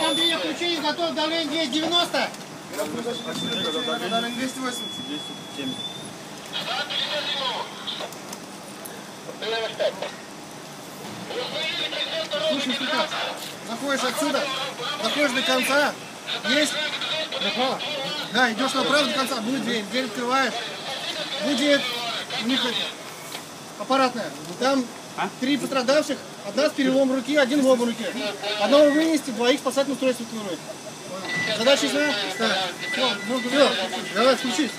Андрей, включение готов, давление 290. Давление 280. 270. Слушай, инструктаж, заходишь отсюда, заходишь до конца, есть направо. Да, идешь направо до конца, будет дверь открываешь, будет у них аппаратная. Там 3 пострадавших, одна с переломом руки, один в оба руки. Одного вынести, 2 спасательных устройств открывать. Задача ясна? Все, давай, включись.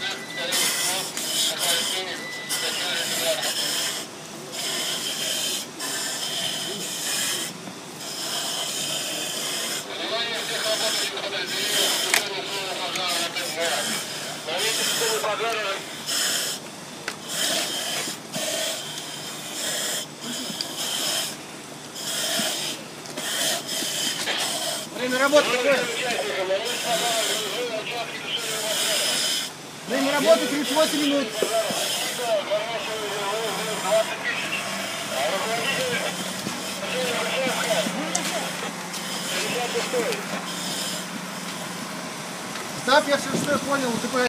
Время работы какое? Время работы 38 минут. Став, я все что понял,